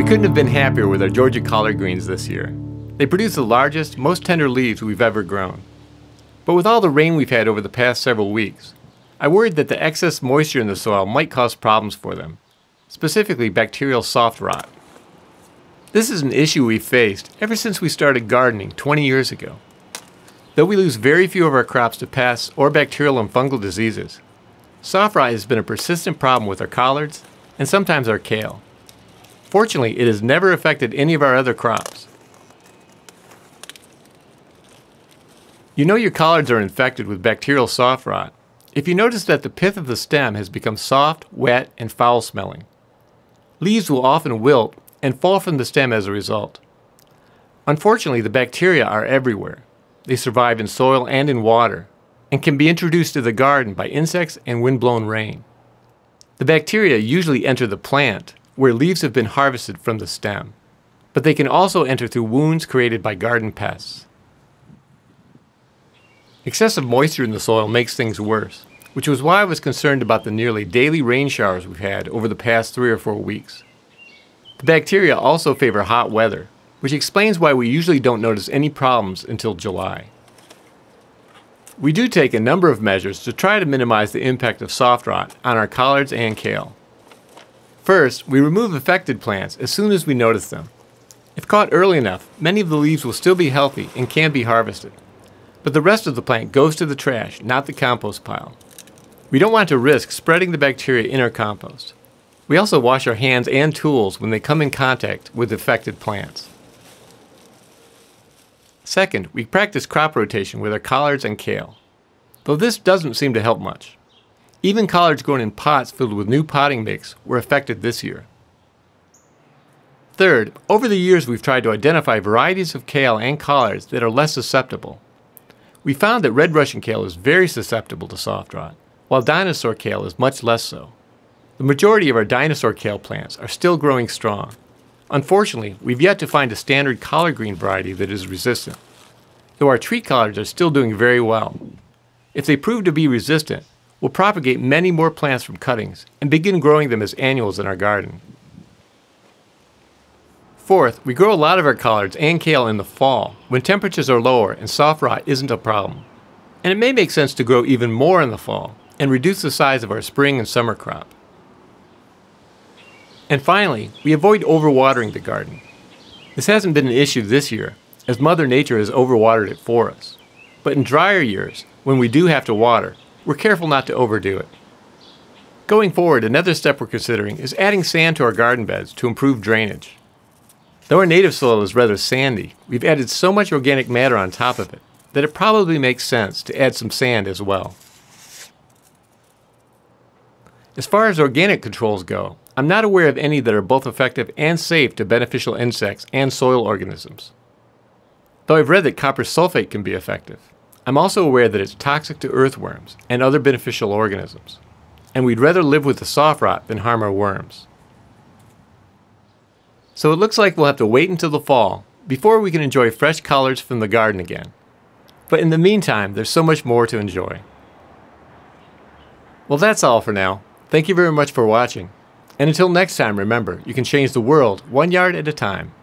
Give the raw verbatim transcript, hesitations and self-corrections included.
couldn't have been happier with our Georgia collard greens this year. They produce the largest, most tender leaves we've ever grown. But with all the rain we've had over the past several weeks, I worried that the excess moisture in the soil might cause problems for them, specifically bacterial soft rot. This is an issue we've faced ever since we started gardening twenty years ago. Though we lose very few of our crops to pests or bacterial and fungal diseases, soft rot has been a persistent problem with our collards and sometimes our kale. Fortunately, it has never affected any of our other crops. You know your collards are infected with bacterial soft rot if you notice that the pith of the stem has become soft, wet, and foul-smelling. Leaves will often wilt and fall from the stem as a result. Unfortunately, the bacteria are everywhere. They survive in soil and in water, and can be introduced to the garden by insects and wind-blown rain. The bacteria usually enter the plant, where leaves have been harvested from the stem, but they can also enter through wounds created by garden pests. Excessive moisture in the soil makes things worse, which was why I was concerned about the nearly daily rain showers we've had over the past three or four weeks. The bacteria also favor hot weather, which explains why we usually don't notice any problems until July. We do take a number of measures to try to minimize the impact of soft rot on our collards and kale. First, we remove affected plants as soon as we notice them. If caught early enough, many of the leaves will still be healthy and can be harvested. But the rest of the plant goes to the trash, not the compost pile. We don't want to risk spreading the bacteria in our compost. We also wash our hands and tools when they come in contact with affected plants. Second, we practice crop rotation with our collards and kale, though this doesn't seem to help much. Even collards grown in pots filled with new potting mix were affected this year. Third, over the years we've tried to identify varieties of kale and collards that are less susceptible. We found that red Russian kale is very susceptible to soft rot, while dinosaur kale is much less so. The majority of our dinosaur kale plants are still growing strong. Unfortunately, we've yet to find a standard collard green variety that is resistant, though our tree collards are still doing very well. If they prove to be resistant, we'll propagate many more plants from cuttings and begin growing them as annuals in our garden. Fourth, we grow a lot of our collards and kale in the fall when temperatures are lower and soft rot isn't a problem. And it may make sense to grow even more in the fall and reduce the size of our spring and summer crop. And finally, we avoid overwatering the garden. This hasn't been an issue this year, as Mother Nature has overwatered it for us. But in drier years, when we do have to water, we're careful not to overdo it. Going forward, another step we're considering is adding sand to our garden beds to improve drainage. Though our native soil is rather sandy, we've added so much organic matter on top of it that it probably makes sense to add some sand as well. As far as organic controls go, I'm not aware of any that are both effective and safe to beneficial insects and soil organisms. Though I've read that copper sulfate can be effective, I'm also aware that it's toxic to earthworms and other beneficial organisms, and we'd rather live with the soft rot than harm our worms. So it looks like we'll have to wait until the fall before we can enjoy fresh collards from the garden again. But in the meantime, there's so much more to enjoy. Well, that's all for now. Thank you very much for watching. And until next time, remember, you can change the world one yard at a time.